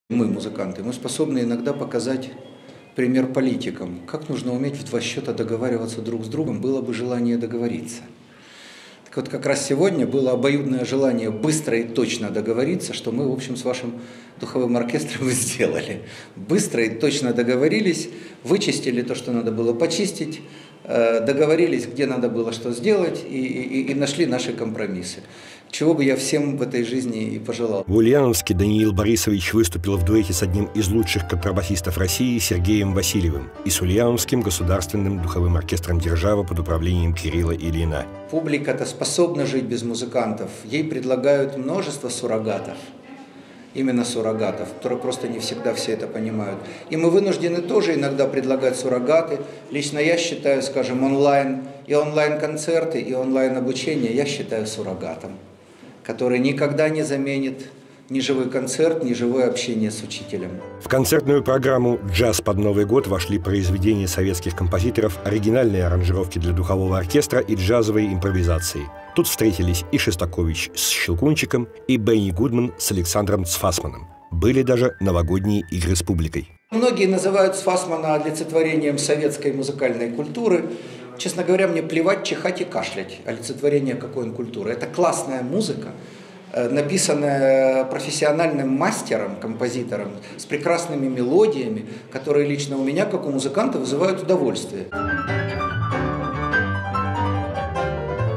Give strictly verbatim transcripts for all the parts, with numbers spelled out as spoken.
Мы, музыканты, мы способны иногда показать пример политикам. Как нужно уметь в два счета договариваться друг с другом, было бы желание договориться. Так вот, как раз сегодня было обоюдное желание быстро и точно договориться, что мы, в общем, с вашим духовым оркестром и сделали. Быстро и точно договорились, вычистили то, что надо было почистить, договорились, где надо было что сделать, и, и, и нашли наши компромиссы. Чего бы я всем в этой жизни и пожелал. В Ульяновске Даниил Борисович выступил в дуэте с одним из лучших контрабасистов России Сергеем Васильевым и с Ульяновским государственным духовым оркестром «Держава» под управлением Кирилла Ильина. Публика-то способна жить без музыкантов. Ей предлагают множество суррогатов. Именно суррогатов, которые просто не всегда все это понимают. И мы вынуждены тоже иногда предлагать суррогаты. Лично я считаю, скажем, онлайн и онлайн-концерты, и онлайн-обучение я считаю суррогатом, который никогда не заменит ни живой концерт, ни живое общение с учителем. В концертную программу «Джаз под Новый год» вошли произведения советских композиторов, оригинальные аранжировки для духового оркестра и джазовые импровизации. Тут встретились и Шостакович с Щелкунчиком, и Бенни Гудман с Александром Цфасманом. Были даже новогодние игры с публикой. Многие называют Цфасмана олицетворением советской музыкальной культуры. Честно говоря, мне плевать, чихать и кашлять. Олицетворение какой он культуры. Это классная музыка, написанная профессиональным мастером, композитором, с прекрасными мелодиями, которые лично у меня, как у музыканта, вызывают удовольствие.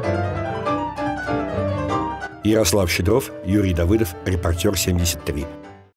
Ярослав Щедров, Юрий Давыдов, Репортер семьдесят три.